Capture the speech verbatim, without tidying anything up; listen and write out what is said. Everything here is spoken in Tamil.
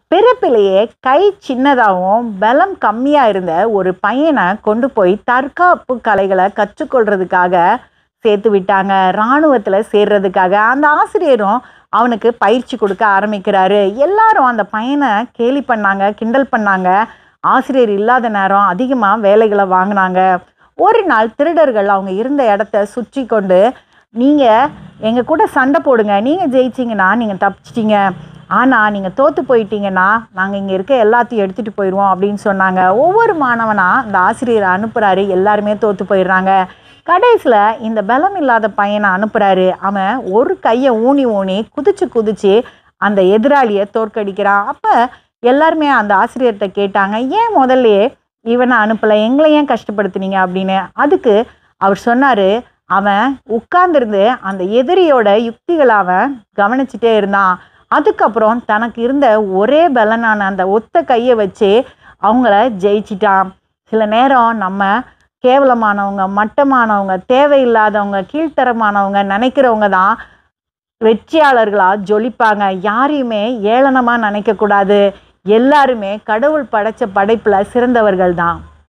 பிறப்பிலேயே கை சின்னதாகவும் பலம் கம்மியாக இருந்த ஒரு பையனை கொண்டு போய் தற்காப்பு கலைகளை கற்றுக்கொள்றதுக்காக சேர்த்து விட்டாங்க. இராணுவத்தில் சேர்றதுக்காக அந்த ஆசிரியரும் அவனுக்கு பயிற்சி கொடுக்க ஆரம்பிக்கிறாரு. எல்லாரும் அந்த பையனை கேலி பண்ணாங்க, கிண்டல் பண்ணாங்க. ஆசிரியர் இல்லாத நேரம் அதிகமாக வேலைகளை வாங்கினாங்க. ஒரு நாள் திருடர்கள் அவங்க இருந்த இடத்த சுற்றி கொண்டு, நீங்கள் எங்கள் கூட சண்டை போடுங்க, நீங்கள் ஜெயிச்சிங்கன்னா நீங்கள் தப்பிச்சிட்டிங்க, ஆனால் நீங்கள் தோற்று போயிட்டீங்கன்னா நாங்கள் இங்கே இருக்க எல்லாத்தையும் எடுத்துகிட்டு போயிடுவோம் அப்படின்னு சொன்னாங்க. ஒவ்வொரு மாணவனாக அந்த ஆசிரியரை அனுப்புகிறாரு. எல்லாருமே தோற்று போயிடுறாங்க. கடைசியில் இந்த பலம் இல்லாத பையனை அனுப்புகிறாரு. அவன் ஒரு கையை ஊனி ஊனி குதிச்சு குதிச்சு அந்த எதிராளியை தோற்கடிக்கிறான். அப்போ எல்லாருமே அந்த ஆசிரியர்கிட்ட கேட்டாங்க, ஏன் முதல்லையே இவனை அனுப்பலை, எங்களை ஏன் கஷ்டப்படுத்துனீங்க அப்படின்னு. அதுக்கு அவர் சொன்னார், அவன் உட்கார்ந்துருந்து அந்த எதிரியோட யுக்திகளை அவன் கவனிச்சுட்டே இருந்தான். அதுக்கப்புறம் தனக்கு இருந்த ஒரே பலனான அந்த ஒத்த கையை வச்சு அவங்கள ஜெயிச்சிட்டான். சில நேரம் நம்ம கேவலமானவங்க, மட்டமானவங்க, தேவையில்லாதவங்க, கீழ்த்தரமானவங்க நினைக்கிறவங்க தான் வெற்றியாளர்களாக ஜொலிப்பாங்க. யாரையுமே ஏளனமாக நினைக்கக்கூடாது. எல்லாருமே கடவுள் படைத்த படைப்பில் சிறந்தவர்கள் தான்.